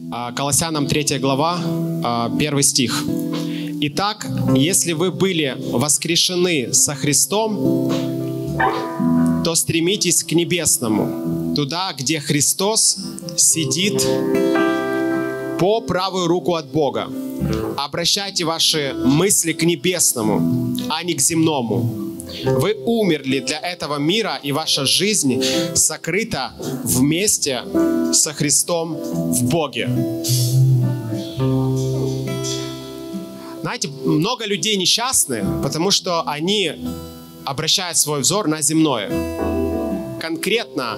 Колоссянам 3 глава, 1 стих. «Итак, если вы были воскрешены со Христом, то стремитесь к небесному, туда, где Христос сидит по правую руку от Бога. Обращайте ваши мысли к небесному, а не к земному. Вы умерли для этого мира, и ваша жизнь сокрыта вместе со Христом в Боге». Знаете, много людей несчастны, потому что они обращают свой взор на земное. Конкретно,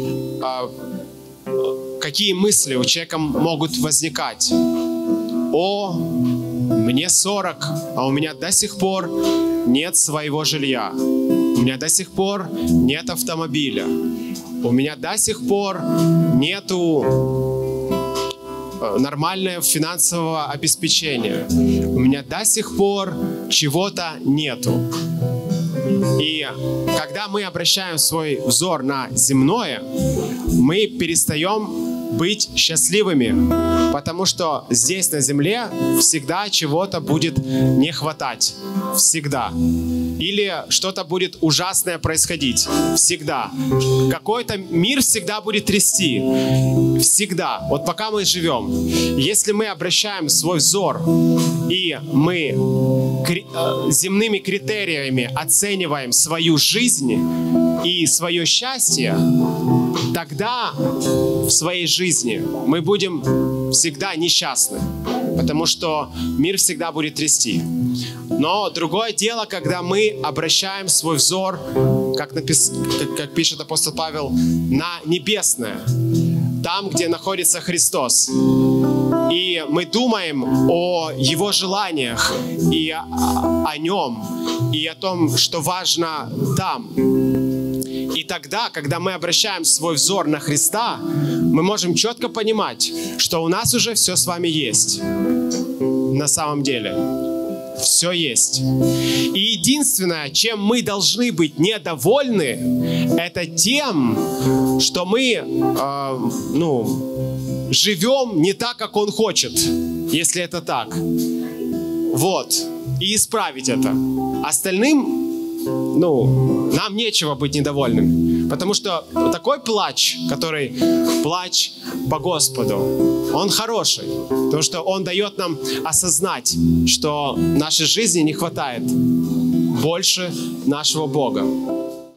какие мысли у человека могут возникать? О, мне 40, а у меня до сих пор нет своего жилья. У меня до сих пор нет автомобиля. У меня до сих пор нету нормального финансового обеспечения. У меня до сих пор чего-то нету. И когда мы обращаем свой взор на земное, мы перестаем быть счастливыми, потому что здесь на земле всегда чего-то будет не хватать. Всегда. Или что-то будет ужасное происходить. Всегда. Какой-то мир всегда будет трясти. Всегда. Вот пока мы живем. Если мы обращаем свой взор, и мы земными критериями оцениваем свою жизнь и свое счастье, тогда в своей жизни мы будем всегда несчастны, потому что мир всегда будет трясти. Но другое дело, когда мы обращаем свой взор, как пишет апостол Павел, на небесное, там, где находится Христос. И мы думаем о Его желаниях и о Нем, и о том, что важно там. И тогда, когда мы обращаем свой взор на Христа, мы можем четко понимать, что у нас уже все с вами есть. На самом деле. Все есть. И единственное, чем мы должны быть недовольны, это тем, что мы живем не так, как Он хочет, если это так. Вот. И исправить это. Остальным нам нечего быть недовольным. Потому что такой плач, который плач по Господу, он хороший. Потому что он дает нам осознать, что нашей жизни не хватает больше нашего Бога.